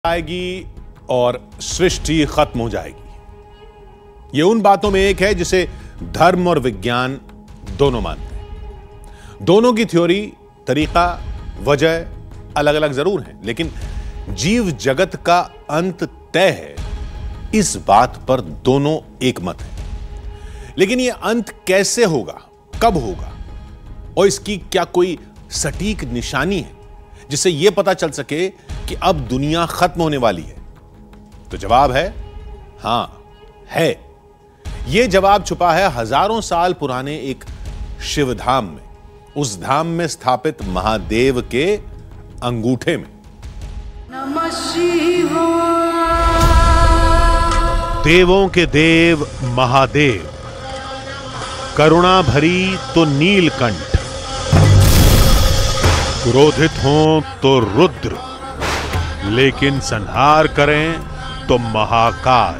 आएगी और सृष्टि खत्म हो जाएगी। यह उन बातों में एक है जिसे धर्म और विज्ञान दोनों मानते हैं। दोनों की थ्योरी, तरीका, वजह अलग अलग जरूर हैं, लेकिन जीव जगत का अंत तय है, इस बात पर दोनों एक मत है। लेकिन यह अंत कैसे होगा, कब होगा और इसकी क्या कोई सटीक निशानी है जिससे यह पता चल सके कि अब दुनिया खत्म होने वाली है? तो जवाब है हां, है। यह जवाब छुपा है हजारों साल पुराने एक शिवधाम में, उस धाम में स्थापित महादेव के अंगूठे में। नमः शिवाय। देवों के देव महादेव, करुणा भरी तो नीलकंठ, क्रोधित हों तो रुद्र, लेकिन संहार करें तो महाकाल।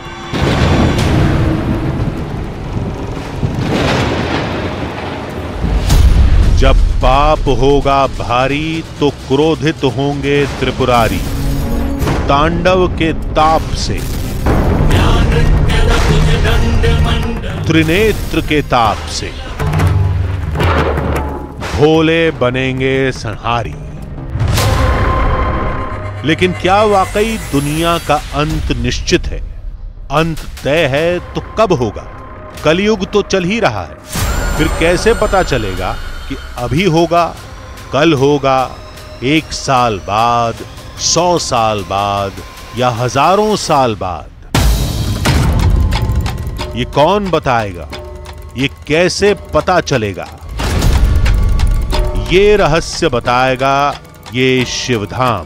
जब पाप होगा भारी तो क्रोधित होंगे त्रिपुरारी, तांडव के ताप से, त्रिनेत्र के ताप से भोले बनेंगे संहारी। लेकिन क्या वाकई दुनिया का अंत निश्चित है? अंत तय है तो कब होगा? कलयुग तो चल ही रहा है, फिर कैसे पता चलेगा कि अभी होगा, कल होगा, 1 साल बाद, 100 साल बाद या हजारों साल बाद? ये कौन बताएगा? ये कैसे पता चलेगा? ये रहस्य बताएगा ये शिवधाम।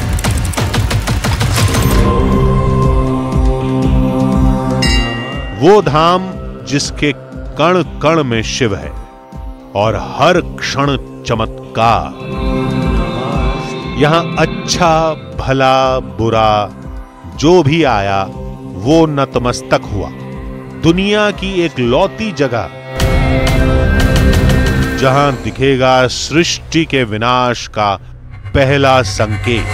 वो धाम जिसके कण कण में शिव है और हर क्षण चमत्कार। यहां अच्छा भला बुरा जो भी आया वो नतमस्तक हुआ। दुनिया की एक लौती जगह जहां दिखेगा सृष्टि के विनाश का पहला संकेत।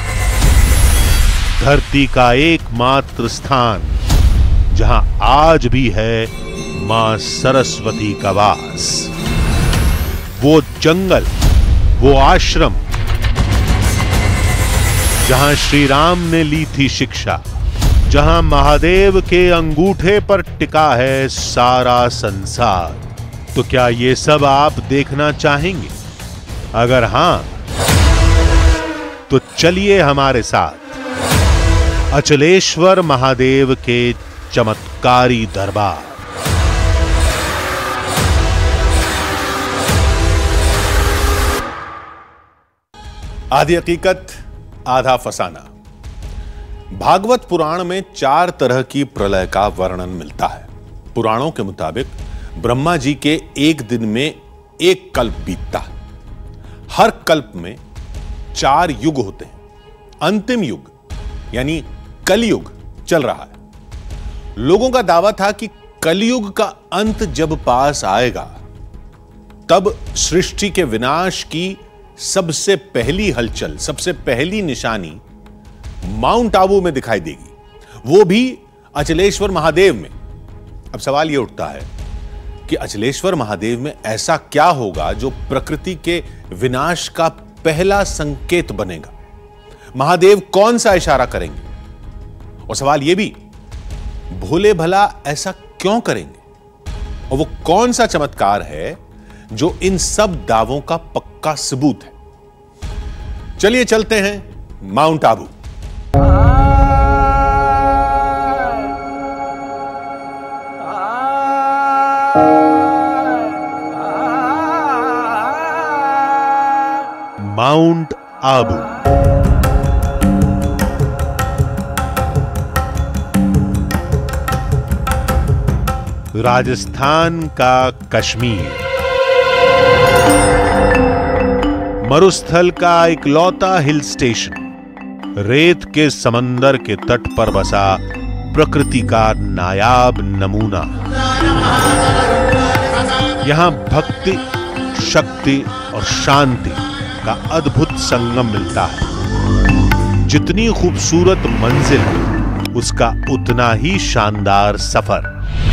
धरती का एकमात्र स्थान जहां आज भी है मां सरस्वती का वास। वो जंगल, वो आश्रम जहां श्री राम ने ली थी शिक्षा, जहां महादेव के अंगूठे पर टिका है सारा संसार। तो क्या ये सब आप देखना चाहेंगे? अगर हां, तो चलिए हमारे साथ अचलेश्वर महादेव के चमत्कारी दरबार। आधी हकीकत आधा फसाना। भागवत पुराण में 4 तरह की प्रलय का वर्णन मिलता है। पुराणों के मुताबिक ब्रह्मा जी के एक दिन में 1 कल्प बीतता है। हर कल्प में 4 युग होते हैं। अंतिम युग यानी कलयुग चल रहा है। लोगों का दावा था कि कलयुग का अंत जब पास आएगा तब सृष्टि के विनाश की सबसे पहली हलचल, सबसे पहली निशानी माउंट आबू में दिखाई देगी, वो भी अचलेश्वर महादेव में। अब सवाल यह उठता है कि अचलेश्वर महादेव में ऐसा क्या होगा जो प्रकृति के विनाश का पहला संकेत बनेगा? महादेव कौन सा इशारा करेंगे? और सवाल यह भी, भोले भला ऐसा क्यों करेंगे? और वो कौन सा चमत्कार है जो इन सब दावों का पक्का सबूत है? चलिए चलते हैं माउंट आबू। माउंट आबू राजस्थान का कश्मीर, मरुस्थल का इकलौता हिल स्टेशन, रेत के समंदर के तट पर बसा प्रकृति का नायाब नमूना। यहां भक्ति, शक्ति और शांति का अद्भुत संगम मिलता है। जितनी खूबसूरत मंजिल उसका उतना ही शानदार सफर।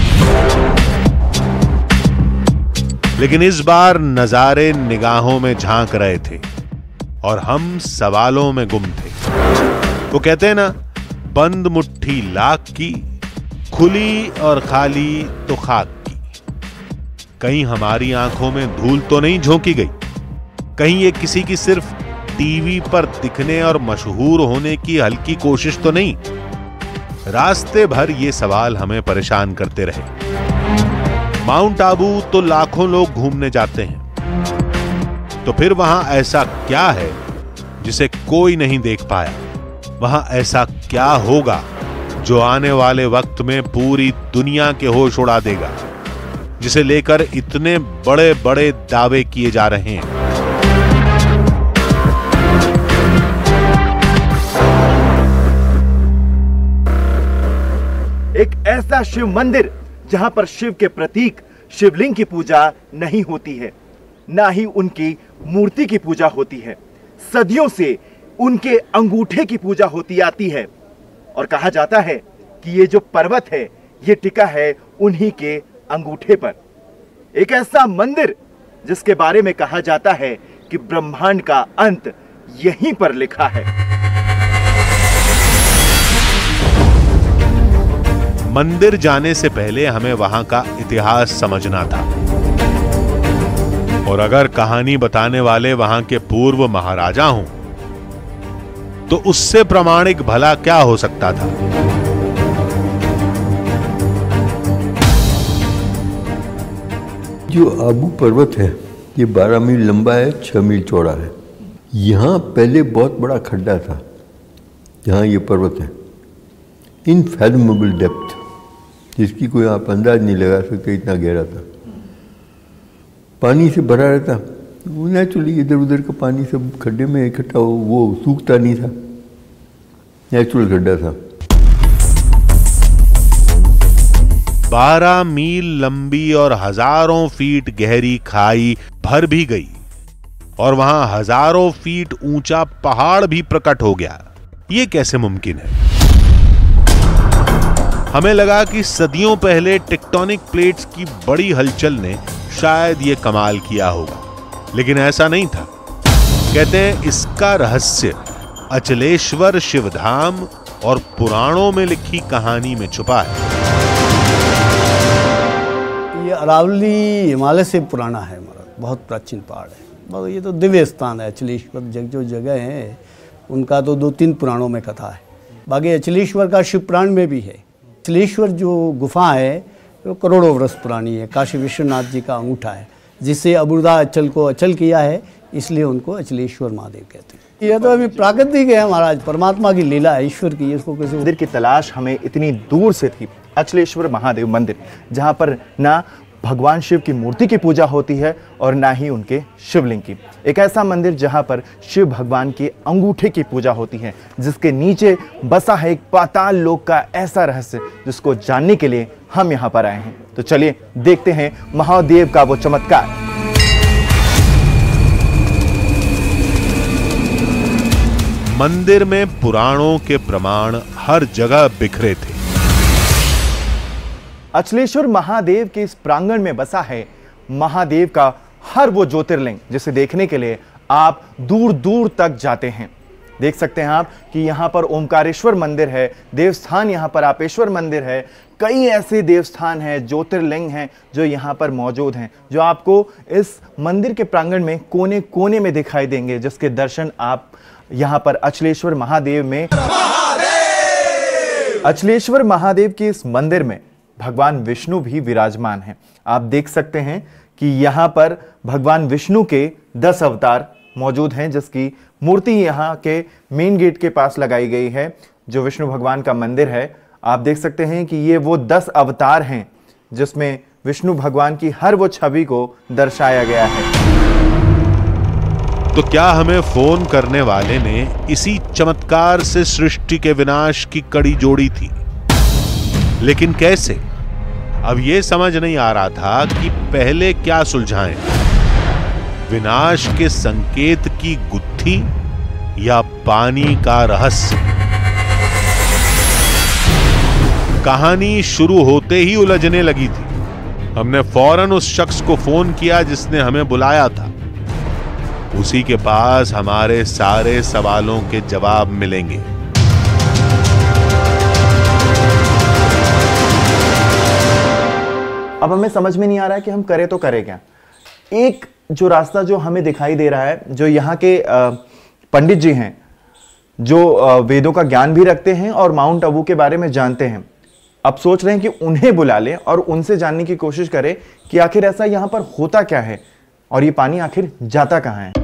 लेकिन इस बार नजारे निगाहों में झांक रहे थे और हम सवालों में गुम थे। वो कहते हैं ना, बंद मुट्ठी लाख की, खुली और खाली तो खाक की। कहीं हमारी आंखों में धूल तो नहीं झोंकी गई? कहीं ये किसी की सिर्फ टीवी पर दिखने और मशहूर होने की हल्की कोशिश तो नहीं? रास्ते भर ये सवाल हमें परेशान करते रहे। माउंट आबू तो लाखों लोग घूमने जाते हैं, तो फिर वहां ऐसा क्या है जिसे कोई नहीं देख पाया? वहां ऐसा क्या होगा जो आने वाले वक्त में पूरी दुनिया के होश उड़ा देगा, जिसे लेकर इतने बड़े बड़े दावे किए जा रहे हैं? एक ऐसा शिव मंदिर जहां पर शिव के प्रतीक शिवलिंग की पूजा नहीं होती है, ना ही उनकी मूर्ति की पूजा होती है। सदियों से उनके अंगूठे की पूजा होती आती है और कहा जाता है कि ये जो पर्वत है ये टिका है उन्हीं के अंगूठे पर। एक ऐसा मंदिर जिसके बारे में कहा जाता है कि ब्रह्मांड का अंत यहीं पर लिखा है। मंदिर जाने से पहले हमें वहां का इतिहास समझना था, और अगर कहानी बताने वाले वहां के पूर्व महाराजा हों तो उससे प्रामाणिक भला क्या हो सकता था? जो आबू पर्वत है ये 12 मील लंबा है, 6 मील चौड़ा है। यहाँ पहले बहुत बड़ा खड्डा था, जहाँ ये पर्वत है, इनफैथोमेबल डेप्थ, जिसकी कोई आप अंदाज नहीं लगा सकते, इतना गहरा था। पानी से भरा रहता, वो नेचुरली इधर उधर का पानी सब खड्डे में इकट्ठा हो, वो सूखता नहीं था, नेचुरल खड्डा था। 12 मील लंबी और हजारों फीट गहरी खाई भर भी गई और वहां हजारों फीट ऊंचा पहाड़ भी प्रकट हो गया। ये कैसे मुमकिन है? हमें लगा कि सदियों पहले टेक्टोनिक प्लेट्स की बड़ी हलचल ने शायद ये कमाल किया होगा, लेकिन ऐसा नहीं था। कहते हैं इसका रहस्य अचलेश्वर शिवधाम और पुराणों में लिखी कहानी में छुपा है। ये अरावली हिमालय से पुराना है, बहुत प्राचीन पहाड़ है। ये तो दिव्य स्थान है। अचलेश्वर जो जगह है उनका तो 2-3 पुराणों में कथा है। बाकी अचलेश्वर का शिव पुराण में भी है। अचलेश्वर जो गुफा है वो करोड़ों वर्ष पुरानी है। काशी विश्वनाथ जी का अंगूठा है, जिससे अबुर्दा अचल को अचल किया है, इसलिए उनको अचलेश्वर महादेव कहते हैं। यह तो अभी प्राकृतिक है महाराज, परमात्मा की लीला है, ईश्वर की। इसको कैसे मंदिर की तलाश हमें इतनी दूर से थी, अचलेश्वर महादेव मंदिर, जहां पर ना भगवान शिव की मूर्ति की पूजा होती है और ना ही उनके शिवलिंग की। एक ऐसा मंदिर जहां पर शिव भगवान के अंगूठे की पूजा होती है, जिसके नीचे बसा है एक पाताल लोक का ऐसा रहस्य, जिसको जानने के लिए हम यहां पर आए हैं। तो चलिए देखते हैं महादेव का वो चमत्कार। मंदिर में पुराणों के प्रमाण हर जगह बिखरे थे। अचलेश्वर महादेव के इस प्रांगण में बसा है महादेव का हर वो ज्योतिर्लिंग, जिसे देखने के लिए आप दूर दूर तक जाते हैं। देख सकते हैं आप कि यहाँ पर ओमकारेश्वर मंदिर है, देवस्थान यहाँ पर आपेश्वर मंदिर है, कई ऐसे देवस्थान हैं, ज्योतिर्लिंग हैं जो यहाँ पर मौजूद हैं, जो आपको इस मंदिर के प्रांगण में कोने कोने में दिखाई देंगे, जिसके दर्शन आप यहाँ पर अचलेश्वर महादेव में। अचलेश्वर महादेव के इस मंदिर में भगवान विष्णु भी विराजमान हैं। आप देख सकते हैं कि यहाँ पर भगवान विष्णु के 10 अवतार मौजूद हैं, जिसकी मूर्ति यहाँ के मेन गेट के पास लगाई गई है, जो विष्णु भगवान का मंदिर है। आप देख सकते हैं कि ये वो 10 अवतार हैं जिसमें विष्णु भगवान की हर वो छवि को दर्शाया गया है। तो क्या हमें फोन करने वाले ने इसी चमत्कार से सृष्टि के विनाश की कड़ी जोड़ी थी? लेकिन कैसे? अब यह समझ नहीं आ रहा था कि पहले क्या सुलझाएं, विनाश के संकेत की गुत्थी या पानी का रहस्य। कहानी शुरू होते ही उलझने लगी थी। हमने फौरन उस शख्स को फोन किया जिसने हमें बुलाया था। उसी के पास हमारे सारे सवालों के जवाब मिलेंगे। अब हमें समझ में नहीं आ रहा है कि हम करें तो करें क्या। एक जो रास्ता जो हमें दिखाई दे रहा है, जो यहाँ के पंडित जी हैं, जो वेदों का ज्ञान भी रखते हैं और माउंट आबू के बारे में जानते हैं, अब सोच रहे हैं कि उन्हें बुला लें और उनसे जानने की कोशिश करें कि आखिर ऐसा यहाँ पर होता क्या है और ये पानी आखिर जाता कहाँ है।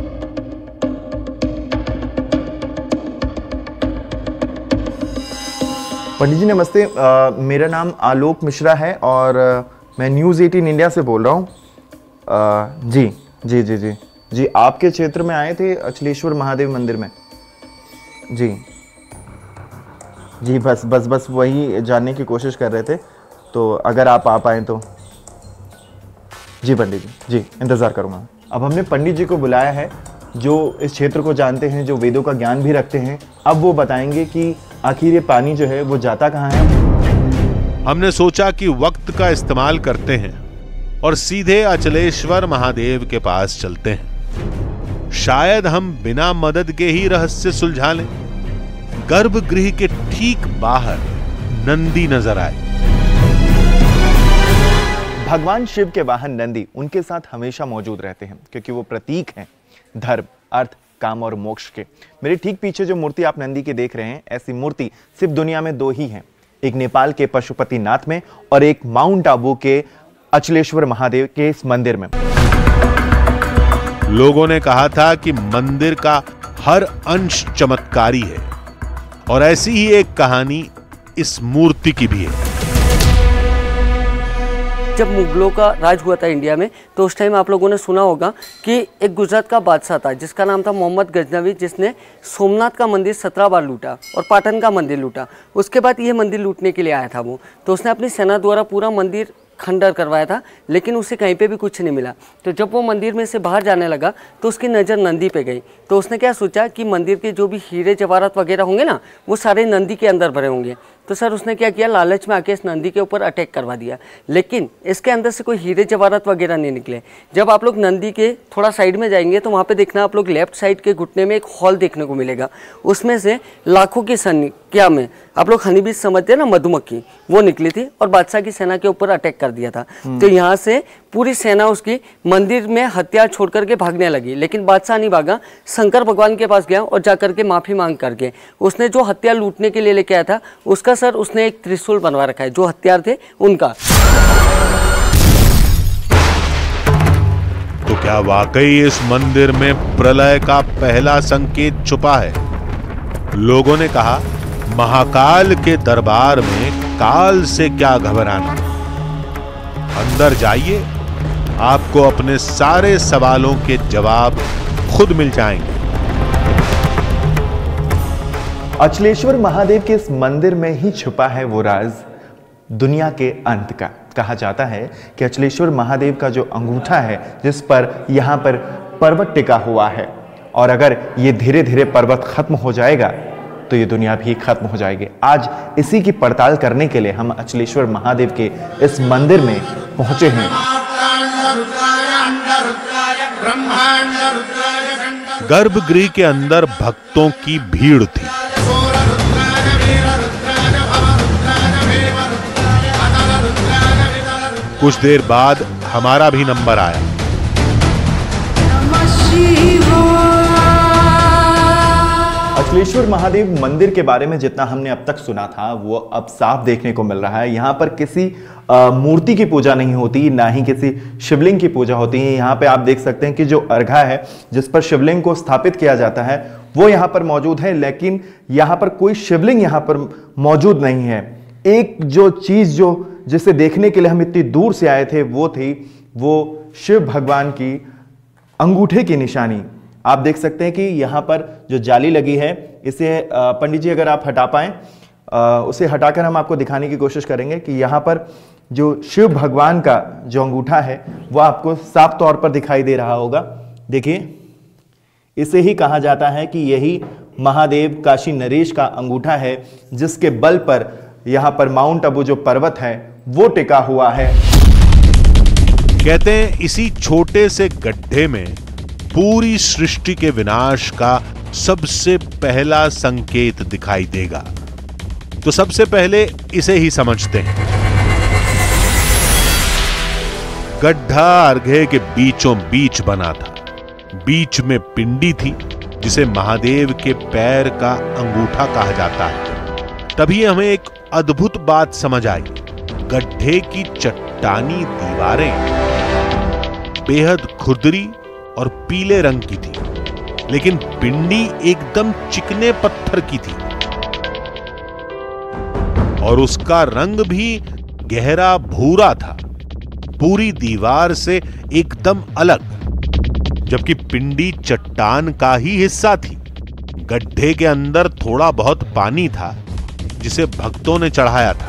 पंडित जी नमस्ते, मेरा नाम आलोक मिश्रा है और मैं न्यूज़ 18 इंडिया से बोल रहा हूँ। जी जी जी जी जी आपके क्षेत्र में आए थे अचलेश्वर महादेव मंदिर में। जी जी बस वही जानने की कोशिश कर रहे थे, तो अगर आप आ पाएँ तो। जी पंडित जी, जी इंतज़ार करूँगा। अब हमने पंडित जी को बुलाया है जो इस क्षेत्र को जानते हैं, जो वेदों का ज्ञान भी रखते हैं। अब वो बताएंगे कि आखिर ये पानी जो है वो जाता कहाँ है। हमने सोचा कि वक्त का इस्तेमाल करते हैं और सीधे अचलेश्वर महादेव के पास चलते हैं। शायद हम बिना मदद के ही रहस्य सुलझा लें। गर्भगृह के ठीक बाहर नंदी नजर आए। भगवान शिव के वाहन नंदी उनके साथ हमेशा मौजूद रहते हैं क्योंकि वो प्रतीक हैं धर्म, अर्थ, काम और मोक्ष के। मेरे ठीक पीछे जो मूर्ति आप नंदी के देख रहे हैं, ऐसी मूर्ति सिर्फ दुनिया में दो ही हैं। एक नेपाल के पशुपतिनाथ में और एक माउंट आबू के अचलेश्वर महादेव के इस मंदिर में। लोगों ने कहा था कि मंदिर का हर अंश चमत्कारी है और ऐसी ही एक कहानी इस मूर्ति की भी है। जब मुगलों का राज हुआ था इंडिया में, तो उस टाइम आप लोगों ने सुना होगा कि एक गुजरात का बादशाह था जिसका नाम था मोहम्मद गजनवी, जिसने सोमनाथ का मंदिर 17 बार लूटा और पाटन का मंदिर लूटा। उसके बाद ये मंदिर लूटने के लिए आया था वो, तो उसने अपनी सेना द्वारा पूरा मंदिर खंडर करवाया था, लेकिन उसे कहीं पे भी कुछ नहीं मिला। तो जब वो मंदिर में से बाहर जाने लगा तो उसकी नज़र नंदी पे गई। तो उसने क्या सोचा कि मंदिर के जो भी हीरे जवाहरात वगैरह होंगे ना, वो सारे नंदी के अंदर भरे होंगे। तो सर उसने क्या किया, लालच में आके इस नंदी के ऊपर अटैक करवा दिया, लेकिन इसके अंदर से कोई हीरे जवाहरात वगैरह नहीं निकले। जब आप लोग नंदी के थोड़ा साइड में जाएंगे तो वहाँ पे देखना आप लोग लेफ्ट साइड के घुटने में एक हॉल देखने को मिलेगा। उसमें से लाखों की संख्या में आप लोग हनी बीज समझते हैं ना, मधुमक्खी, वो निकली थी और बादशाह की सेना के ऊपर अटैक कर दिया था। तो यहाँ से पूरी सेना उसकी मंदिर में हथियार छोड़ करके भागने लगी, लेकिन बादशाह नहीं भागा, शंकर भगवान के पास गया और जाकर के माफी मांग करके उसने जो हथियार लूटने के लिए लेके आया था उसका सर उसने एक त्रिशूल बनवा रखा है, जो हथियार थे उनका। तो क्या वाकई इस मंदिर में प्रलय का पहला संकेत छुपा है? लोगों ने कहा, महाकाल के दरबार में काल से क्या घबराना। अंदर जाइए, आपको अपने सारे सवालों के जवाब खुद मिल जाएंगे। अचलेश्वर महादेव के इस मंदिर में ही छुपा है वो राज दुनिया के अंत का। कहा जाता है कि अचलेश्वर महादेव का जो अंगूठा है, जिस पर यहाँ पर पर्वत टिका हुआ है, और अगर ये धीरे धीरे पर्वत खत्म हो जाएगा तो ये दुनिया भी खत्म हो जाएगी। आज इसी की पड़ताल करने के लिए हम अचलेश्वर महादेव के इस मंदिर में पहुंचे हैं। गर्भगृह के अंदर भक्तों की भीड़ थी। कुछ देर बाद हमारा भी नंबर आया। नमः शिवाय। अचलेश्वर महादेव मंदिर के बारे में जितना हमने अब तक सुना था वो अब साफ देखने को मिल रहा है। यहाँ पर किसी मूर्ति की पूजा नहीं होती, ना ही किसी शिवलिंग की पूजा होती है। यहाँ पे आप देख सकते हैं कि जो अर्घा है जिस पर शिवलिंग को स्थापित किया जाता है वो यहाँ पर मौजूद है, लेकिन यहाँ पर कोई शिवलिंग यहाँ पर मौजूद नहीं है। एक जो चीज जो जिसे देखने के लिए हम इतनी दूर से आए थे वो थी वो शिव भगवान की अंगूठे की निशानी। आप देख सकते हैं कि यहाँ पर जो जाली लगी है इसे पंडित जी अगर आप हटा पाएं, उसे हटाकर हम आपको दिखाने की कोशिश करेंगे कि यहाँ पर जो शिव भगवान का जो अंगूठा है वो आपको साफ तौर पर दिखाई दे रहा होगा। देखिए, इसे ही कहा जाता है कि यही महादेव काशी नरेश का अंगूठा है, जिसके बल पर यहाँ पर माउंट आबू जो पर्वत है वो टिका हुआ है। कहते हैं इसी छोटे से गड्ढे में पूरी सृष्टि के विनाश का सबसे पहला संकेत दिखाई देगा। तो सबसे पहले इसे ही समझते हैं। गड्ढा अर्घे के बीचों बीच बना था। बीच में पिंडी थी जिसे महादेव के पैर का अंगूठा कहा जाता है। तभी हमें एक अद्भुत बात समझ आई। गड्ढे की चट्टानी दीवारें बेहद खुरदरी और पीले रंग की थी, लेकिन पिंडी एकदम चिकने पत्थर की थी और उसका रंग भी गहरा भूरा था, पूरी दीवार से एकदम अलग। जबकि पिंडी चट्टान का ही हिस्सा थी। गड्ढे के अंदर थोड़ा बहुत पानी था जिसे भक्तों ने चढ़ाया था।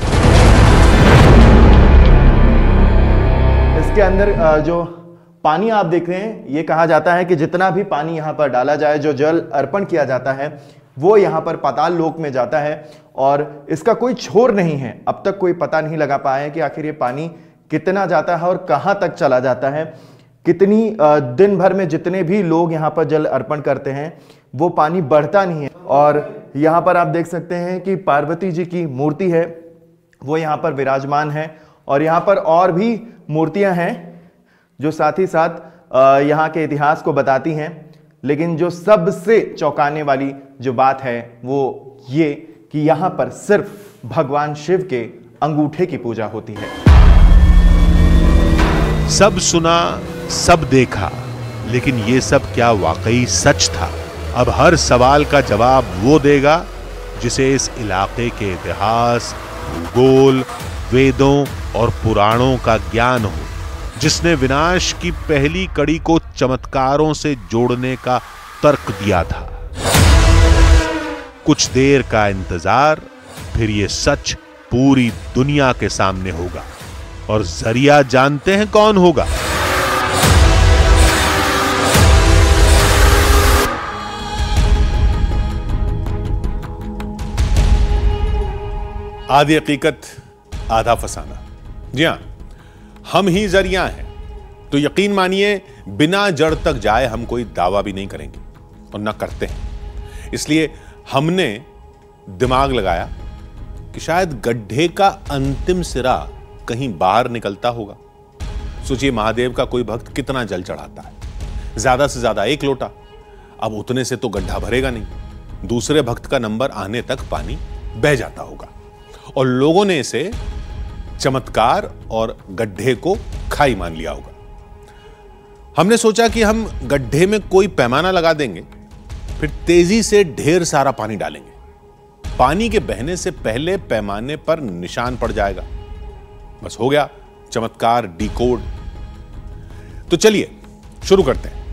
इसके अंदर जो पानी आप देख रहे हैं, ये कहा जाता है कि जितना भी पानी यहाँ पर डाला जाए, जो जल अर्पण किया जाता है, वो यहाँ पर पाताल लोक में जाता है और इसका कोई छोर नहीं है। अब तक कोई पता नहीं लगा पाया है कि आखिर ये पानी कितना जाता है और कहाँ तक चला जाता है। कितनी दिन भर में जितने भी लोग यहाँ पर जल अर्पण करते हैं वो पानी बढ़ता नहीं है। और यहाँ पर आप देख सकते हैं कि पार्वती जी की मूर्ति है, वो यहाँ पर विराजमान है। और यहाँ पर और भी मूर्तियाँ हैं जो साथ ही साथ यहाँ के इतिहास को बताती हैं। लेकिन जो सबसे चौंकाने वाली जो बात है वो ये कि यहाँ पर सिर्फ भगवान शिव के अंगूठे की पूजा होती है। सब सुना, सब देखा, लेकिन ये सब क्या वाकई सच था? अब हर सवाल का जवाब वो देगा जिसे इस इलाके के इतिहास, भूगोल, वेदों और पुराणों का ज्ञान हो, जिसने विनाश की पहली कड़ी को चमत्कारों से जोड़ने का तर्क दिया था। कुछ देर का इंतजार, फिर ये सच पूरी दुनिया के सामने होगा। और जरिया जानते हैं कौन होगा? आधी हकीकत आधा फसाना। जी हां, हम ही जरिया हैं। तो यकीन मानिए बिना जड़ तक जाए हम कोई दावा भी नहीं करेंगे और ना करते हैं। इसलिए हमने दिमाग लगाया कि शायद गड्ढे का अंतिम सिरा कहीं बाहर निकलता होगा। सोचिए, महादेव का कोई भक्त कितना जल चढ़ाता है? ज्यादा से ज्यादा 1 लोटा। अब उतने से तो गड्ढा भरेगा नहीं। दूसरे भक्त का नंबर आने तक पानी बह जाता होगा और लोगों ने इसे चमत्कार और गड्ढे को खाई मान लिया होगा। हमने सोचा कि हम गड्ढे में कोई पैमाना लगा देंगे, फिर तेजी से ढेर सारा पानी डालेंगे। पानी के बहने से पहले पैमाने पर निशान पड़ जाएगा। बस हो गया चमत्कार डिकोड। तो चलिए शुरू करते हैं।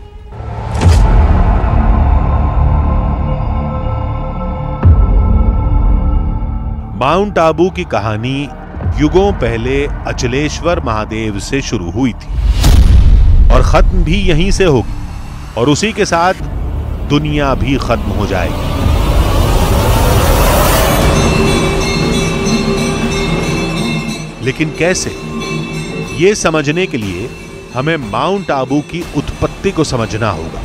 माउंट आबू की कहानी युगों पहले अचलेश्वर महादेव से शुरू हुई थी और खत्म भी यहीं से होगी और उसी के साथ दुनिया भी खत्म हो जाएगी। लेकिन कैसे? ये समझने के लिए हमें माउंट आबू की उत्पत्ति को समझना होगा,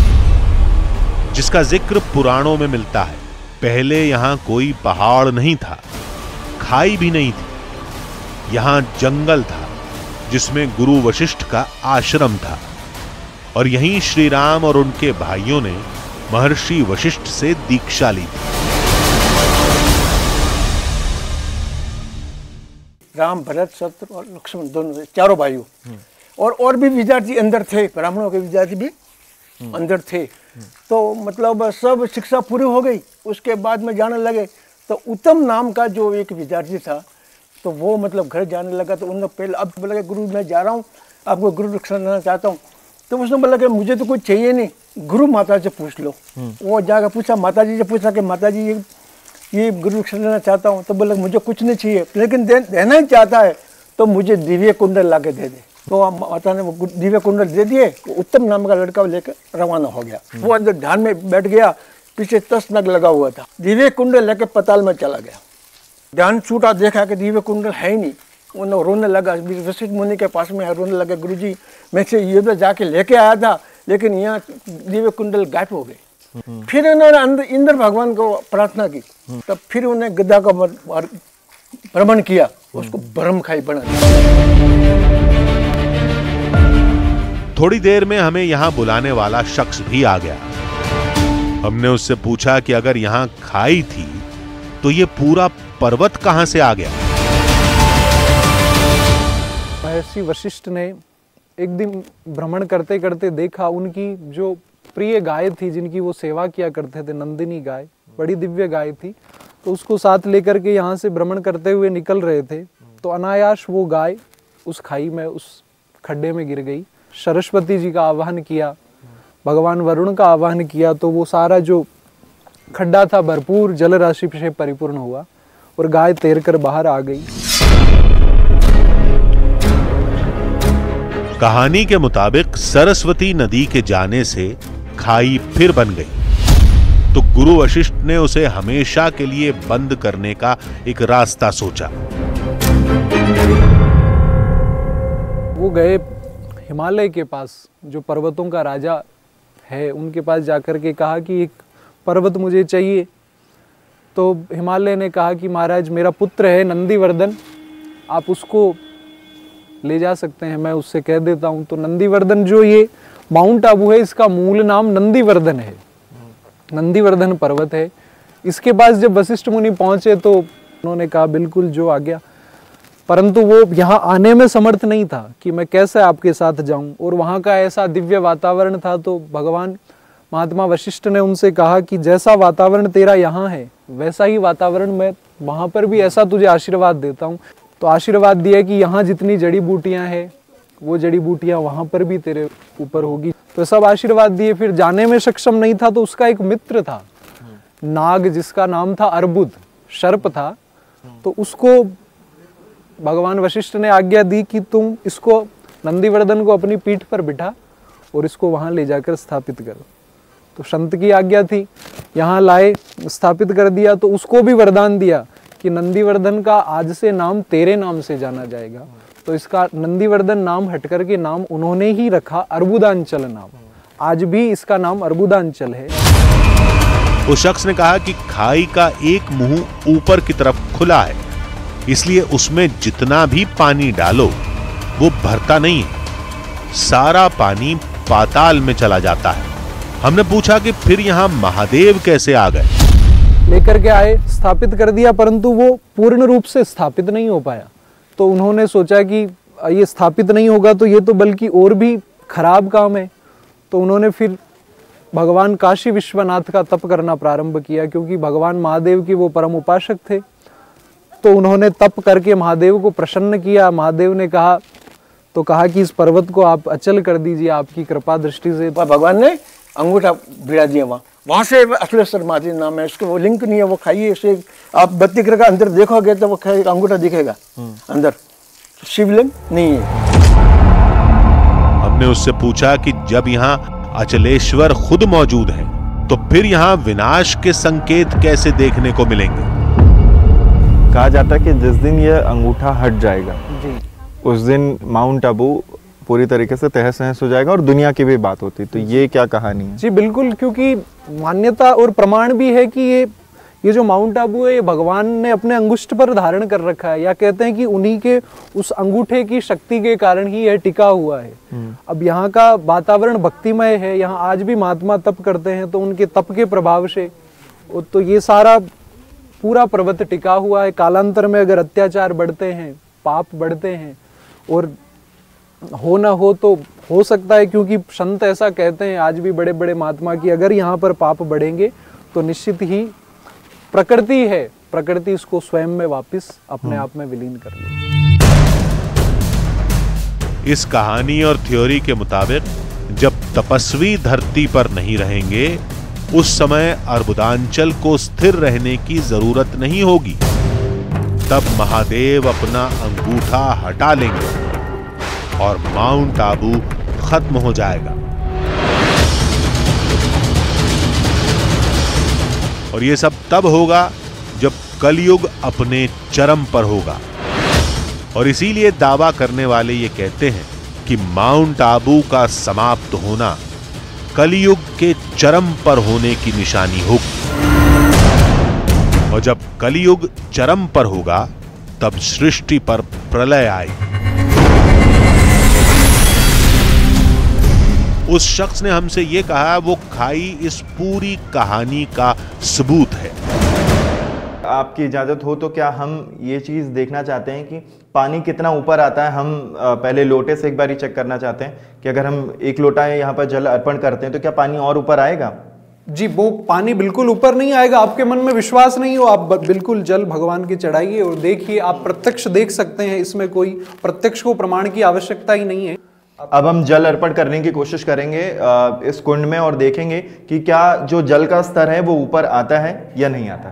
जिसका जिक्र पुराणों में मिलता है। पहले यहां कोई पहाड़ नहीं था, खाई भी नहीं थी। यहां जंगल था जिसमें गुरु वशिष्ठ का आश्रम था और यहीं श्री राम और उनके भाइयों ने महर्षि वशिष्ठ से दीक्षा ली थी। राम, भरत, शत्रु और लक्ष्मण दोनों, चारों भाइयों। और भी विद्यार्थी अंदर थे, ब्राह्मणों के विद्यार्थी भी अंदर थे। तो मतलब सब शिक्षा पूरी हो गई। उसके बाद में जाने लगे तो उत्तम नाम का जो एक विद्यार्थी था, तो वो मतलब घर जाने लगा। तो उन्होंने पहले अब बोला गुरु मैं जा रहा हूँ, आपको गुरु दीक्षा लेना चाहता हूँ। तो उसने बोला कि मुझे तो कुछ चाहिए नहीं, गुरु माता से पूछ लो। वो जाकर पूछा, माता जी से पूछा कि माता जी ये गुरु दीक्षा लेना चाहता हूँ। तो बोला मुझे कुछ नहीं चाहिए, लेकिन देना ही चाहता है तो मुझे दिव्य कुंडल ला के दे दे। तो माता ने वो दिव्य कुंडल दे दिए। उत्तम नाम का लड़का लेकर रवाना हो गया। वो अंदर ध्यान में बैठ गया। पीछे 10 नग लगा हुआ था। दिव्य कुंडल लेके पताल में चला गया। ध्यान छूटा, देखा कि दिव्य कुंडल है ही नहीं। उन्हें रोने लगा, वशिष्ठ मुनि के पास में रोने लगा, गुरुजी मैं से ये तो जाके लेके आया था, लेकिन यहाँ दिव्य कुंडल गायब हो गए। फिर उन्होंने इंद्र भगवान को प्रार्थना की, तब फिर उन्हें गदा का भ्रमण किया, उसको ब्रह्मखाई बना दिया। थोड़ी देर में हमें यहां बुलाने वाला शख्स भी आ गया। हमने उससे पूछा कि अगर यहां खाई थी तो ये पूरा पर्वत कहां से आ गया। महर्षि वशिष्ठ ने एक दिन भ्रमण करते करते देखा, उनकी जो प्रिय गाय थी, जिनकी वो सेवा किया करते थे, नंदिनी गाय, बड़ी दिव्य गाय थी, तो उसको साथ लेकर के यहाँ से भ्रमण करते हुए निकल रहे थे, तो अनायास वो गाय उस खाई में, उस खड्डे में गिर गई। सरस्वती जी का आह्वान किया, भगवान वरुण का आह्वान किया, तो वो सारा जो खड्डा था भरपूर जल राशि से परिपूर्ण हुआ और गाय तैरकर बाहर आ गई। कहानी के मुताबिक सरस्वती नदी के जाने से खाई फिर बन गई, तो गुरु वशिष्ठ ने उसे हमेशा के लिए बंद करने का एक रास्ता सोचा। वो गए हिमालय के पास, जो पर्वतों का राजा है, उनके पास जाकर के कहा कि एक पर्वत मुझे चाहिए। तो हिमालय ने कहा कि महाराज मेरा पुत्र है नंदीवर्धन, आप उसको ले जा सकते हैं, मैं उससे कह देता हूँ। तो नंदीवर्धन जो ये माउंट आबू है, इसका मूल नाम नंदीवर्धन है, नंदीवर्धन पर्वत है। इसके पास जब वशिष्ठ मुनि पहुंचे तो उन्होंने कहा बिल्कुल जो आ गया, परंतु वो यहाँ आने में समर्थ नहीं था कि मैं कैसे आपके साथ जाऊं, और वहाँ का ऐसा दिव्य वातावरण था। तो भगवान महात्मा वशिष्ठ ने उनसे कहा कि जैसा वातावरण तेरा यहाँ है वैसा ही वातावरण मैं वहाँ पर भी ऐसा तुझे आशीर्वाद देता हूँ। तो आशीर्वाद दिया कि यहाँ जितनी जड़ी बूटियाँ हैं वो जड़ी बूटियाँ वहाँ पर भी तेरे ऊपर होगी। तो सब आशीर्वाद दिए। फिर जाने में सक्षम नहीं था, तो उसका एक मित्र था नाग, जिसका नाम था अर्बुद, सर्प था। तो उसको भगवान वशिष्ठ ने आज्ञा दी कि तुम इसको, नंदीवर्धन को अपनी पीठ पर बिठा और इसको वहाँ ले जाकर स्थापित करो। तो संत की आज्ञा थी, यहाँ लाए, स्थापित कर दिया। तो उसको भी वरदान दिया कि नंदीवर्धन का आज से नाम तेरे नाम से जाना जाएगा। तो इसका नंदीवर्धन नाम हटकर के नाम उन्होंने ही रखा अर्बुदांचल नाम। आज भी इसका नाम अर्बुदांचल है। उस शख्स ने कहा कि खाई का एक मुंह ऊपर की तरफ खुला है, इसलिए उसमें जितना भी पानी डालो वो भरता नहीं है, सारा पानी पाताल में चला जाता है। हमने पूछा कि फिर यहां महादेव कैसे आ गए। लेकर के आए, स्थापित कर दिया, परंतु वो पूर्ण रूप से स्थापित नहीं हो पाया। तो उन्होंने सोचा कि ये स्थापित नहीं होगा तो ये तो बल्कि और भी खराब काम है। तो उन्होंने फिर भगवान काशी विश्वनाथ का तप करना प्रारंभ किया, क्योंकि भगवान महादेव के वो परम उपासक थे। तो उन्होंने तप करके महादेव को प्रसन्न किया। महादेव ने कहा कि इस पर्वत को आप अचल कर दीजिए आपकी कृपा दृष्टि से। भगवान ने अंगूठा भिड़ा दिया वहां से अखिलेश्वर महादेव नाम है उसको, वो लिंक नहीं है, वो खाइए इसे आप 32 ग्रह का अंदर देखोगे तो वो अंगूठा दिखेगा अंदर, शिवलिंग नहीं है। हमने उससे पूछा कि जब यहाँ अचलेश्वर खुद मौजूद है तो फिर यहाँ विनाश के संकेत कैसे देखने को मिलेंगे। कहा जाता है कि जिस दिन यह अंगूठा हट जाएगा जी, उस दिन माउंट आबू पूरी तरीके से तहस नहस हो जाएगा और दुनिया की भी बात होती। तो ये क्या कहानी है? जी बिल्कुल, क्योंकि मान्यता और प्रमाण भी है कि ये जो माउंट आबू है ये भगवान ने अपने अंगुष्ठ पर धारण कर रखा है, या कहते हैं कि उन्हीं के उस अंगूठे की शक्ति के कारण ही यह टिका हुआ है। अब यहाँ का वातावरण भक्तिमय है, यहाँ आज भी महात्मा तप करते हैं, तो उनके तप के प्रभाव से तो ये सारा पूरा पर्वत टिका हुआ है। कालांतर में अगर अत्याचार बढ़ते हैं, पाप बढ़ते हैं, और हो ना हो तो हो सकता है, क्योंकि संत ऐसा कहते हैं आज भी बड़े बड़े महात्मा की, अगर यहाँ पर पाप बढ़ेंगे तो निश्चित ही प्रकृति है, प्रकृति इसको स्वयं में वापस अपने आप में विलीन कर ले। इस कहानी और थ्योरी के मुताबिक जब तपस्वी धरती पर नहीं रहेंगे उस समय अर्बुदांचल को स्थिर रहने की जरूरत नहीं होगी। तब महादेव अपना अंगूठा हटा लेंगे और माउंट आबू खत्म हो जाएगा। और ये सब तब होगा जब कलयुग अपने चरम पर होगा। और इसीलिए दावा करने वाले ये कहते हैं कि माउंट आबू का समाप्त होना कलयुग के चरम पर होने की निशानी होगी। और जब कलयुग चरम पर होगा तब सृष्टि पर प्रलय आएगी। उस शख्स ने हमसे यह कहा, वो खाई इस पूरी कहानी का सबूत है। आपकी इजाज़त हो तो क्या हम ये चीज़ देखना चाहते हैं कि पानी कितना ऊपर आता है। हम पहले लोटे से एक बार ही चेक करना चाहते हैं कि अगर हम 1 लोटा यहाँ पर जल अर्पण करते हैं तो क्या पानी और ऊपर आएगा? जी, वो पानी बिल्कुल ऊपर नहीं आएगा। आपके मन में विश्वास नहीं हो, आप बिल्कुल जल भगवान की चढ़ाइए और देखिए, आप प्रत्यक्ष देख सकते हैं। इसमें कोई प्रत्यक्ष को प्रमाण की आवश्यकता ही नहीं है। अब हम जल अर्पण करने की कोशिश करेंगे इस कुंड में और देखेंगे कि क्या जो जल का स्तर है वो ऊपर आता है या नहीं आता।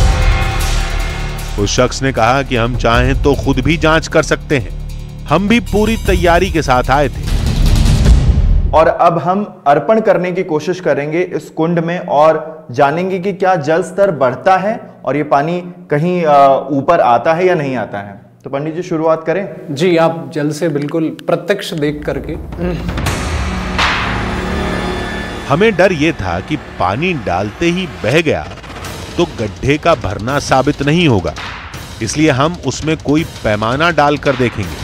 उस शख्स ने कहा कि हम चाहें तो खुद भी जांच कर सकते हैं। हम भी पूरी तैयारी के साथ आए थे। और अब हम अर्पण करने की कोशिश करेंगे इस कुंड में और जानेंगे कि क्या जल स्तर बढ़ता है और ये पानी कहीं ऊपर आता है या नहीं आता है। तो पंडित जी शुरुआत करें। जी, आप जल से बिल्कुल प्रत्यक्ष देख करके। हमें डर यह था कि पानी डालते ही बह गया तो गड्ढे का भरना साबित नहीं होगा, इसलिए हम उसमें कोई पैमाना डालकर देखेंगे।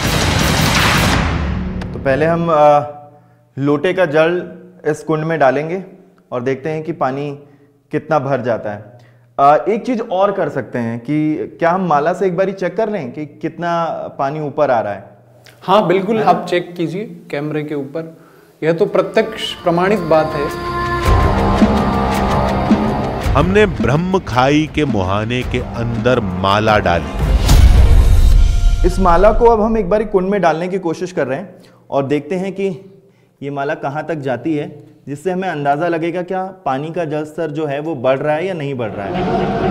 तो पहले हम लोटे का जल इस कुंड में डालेंगे और देखते हैं कि पानी कितना भर जाता है। एक चीज और कर सकते हैं कि क्या हम माला से एक बारी चेक कर लें कि कितना पानी ऊपर आ रहा है। हाँ बिल्कुल, आप चेक कीजिए कैमरे के ऊपर। यह तो प्रत्यक्ष प्रमाणित बात है। हमने ब्रह्म खाई के मुहाने के अंदर माला डाली। इस माला को अब हम एक बारी कुंड में डालने की कोशिश कर रहे हैं और देखते हैं कि ये माला कहाँ तक जाती है, जिससे हमें अंदाजा लगेगा क्या पानी का जल स्तर जो है वो बढ़ रहा है या नहीं बढ़ रहा है।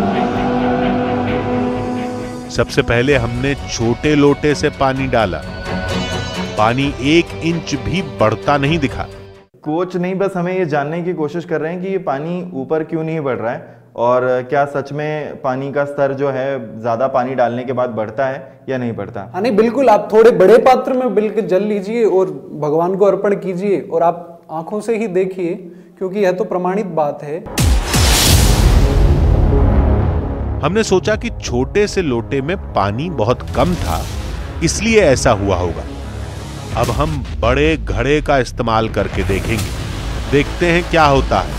सबसे पहले हमने छोटे लोटे से पानी डाला। पानी 1 इंच भी बढ़ता नहीं दिखा। कोच नहीं, बस हमें ये जानने की कोशिश कर रहे हैं कि ये पानी ऊपर क्यों नहीं बढ़ रहा है और क्या सच में पानी का स्तर जो है ज्यादा पानी डालने के बाद बढ़ता है या नहीं बढ़ता। हाँ नहीं, बिल्कुल आप थोड़े बड़े पात्र में बिल्कुल जल लीजिए और भगवान को अर्पण कीजिए और आप आंखों से ही देखिए, क्योंकि यह तो प्रमाणित बात है। हमने सोचा कि छोटे से लोटे में पानी बहुत कम था, इसलिए ऐसा हुआ होगा। अब हम बड़े घड़े का इस्तेमाल करके देखेंगे, देखते हैं क्या होता है।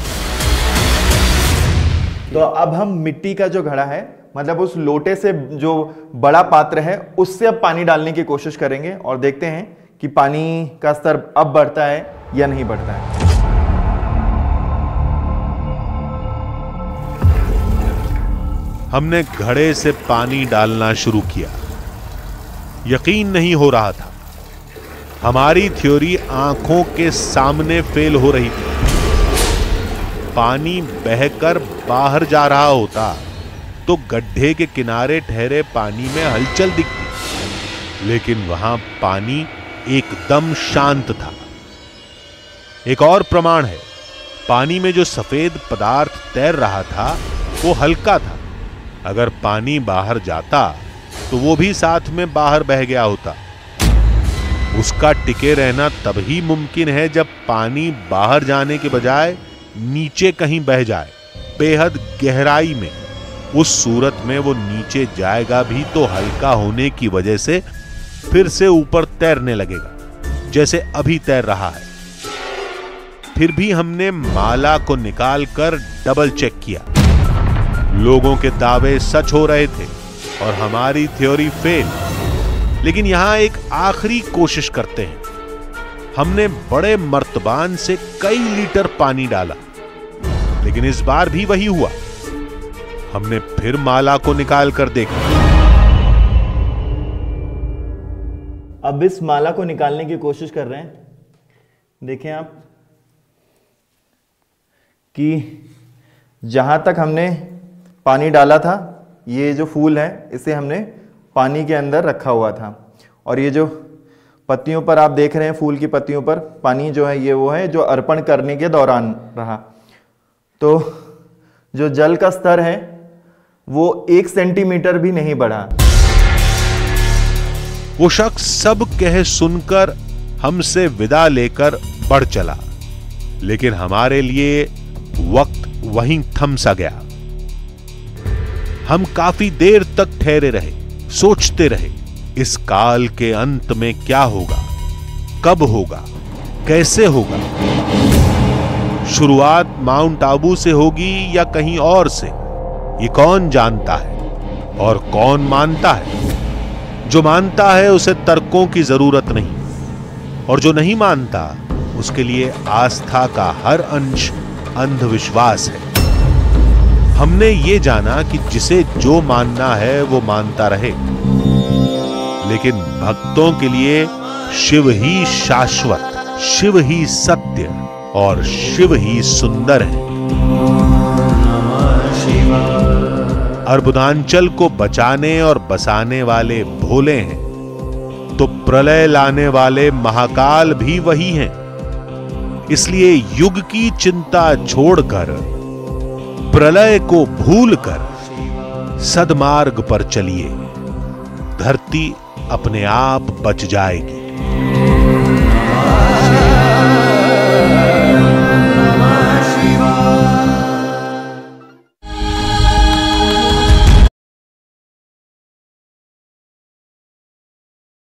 तो अब हम मिट्टी का जो घड़ा है, मतलब उस लोटे से जो बड़ा पात्र है, उससे अब पानी डालने की कोशिश करेंगे और देखते हैं कि पानी का स्तर अब बढ़ता है या नहीं बढ़ता है। हमने घड़े से पानी डालना शुरू किया। यकीन नहीं हो रहा था। हमारी थ्योरी आंखों के सामने फेल हो रही थी। पानी बहकर बाहर जा रहा होता तो गड्ढे के किनारे ठहरे पानी में हलचल दिखती, लेकिन वहां पानी एकदम शांत था। एक और प्रमाण है, पानी में जो सफेद पदार्थ तैर रहा था वो हल्का था। अगर पानी बाहर जाता तो वो भी साथ में बाहर बह गया होता। उसका टिके रहना तभी मुमकिन है जब पानी बाहर जाने के बजाय नीचे कहीं बह जाए, बेहद गहराई में। उस सूरत में वो नीचे जाएगा भी तो हल्का होने की वजह से फिर से ऊपर तैरने लगेगा, जैसे अभी तैर रहा है। फिर भी हमने माला को निकालकर डबल चेक किया। लोगों के दावे सच हो रहे थे और हमारी थ्योरी फेल। लेकिन यहां एक आखिरी कोशिश करते हैं। हमने बड़े मर्तबान से कई लीटर पानी डाला, लेकिन इस बार भी वही हुआ। हमने फिर माला को निकाल कर देखा। अब इस माला को निकालने की कोशिश कर रहे हैं। देखें आप कि जहां तक हमने पानी डाला था, ये जो फूल है इसे हमने पानी के अंदर रखा हुआ था और ये जो पत्तियों पर आप देख रहे हैं, फूल की पत्तियों पर पानी जो है, ये वो है जो अर्पण करने के दौरान रहा। तो जो जल का स्तर है वो 1 सेंटीमीटर भी नहीं बढ़ा। वो शख्स सब कह सुनकर हमसे विदा लेकर बढ़ चला, लेकिन हमारे लिए वक्त वहीं थम सा गया। हम काफी देर तक ठहरे रहे, सोचते रहे इस काल के अंत में क्या होगा, कब होगा, कैसे होगा। शुरुआत माउंट आबू से होगी या कहीं और से, ये कौन जानता है और कौन मानता है। जो मानता है उसे तर्कों की जरूरत नहीं, और जो नहीं मानता उसके लिए आस्था का हर अंश अंधविश्वास है। हमने ये जाना कि जिसे जो मानना है वो मानता रहे, लेकिन भक्तों के लिए शिव ही शाश्वत, शिव ही सत्य और शिव ही सुंदर है। अर्बुदांचल को बचाने और बसाने वाले भोले हैं, तो प्रलय लाने वाले महाकाल भी वही हैं। इसलिए युग की चिंता छोड़कर, प्रलय को भूलकर सद्मार्ग पर चलिए, धरती अपने आप बच जाएगी।